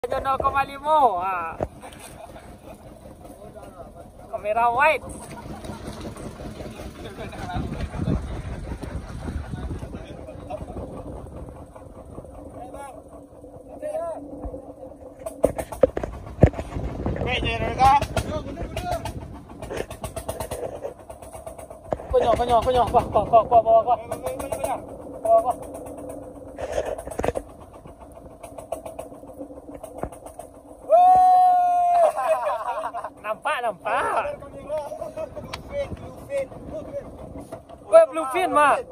0,5. Kamera wide. Konyo. Wah. Nampak. Wah, bluefin, Mak.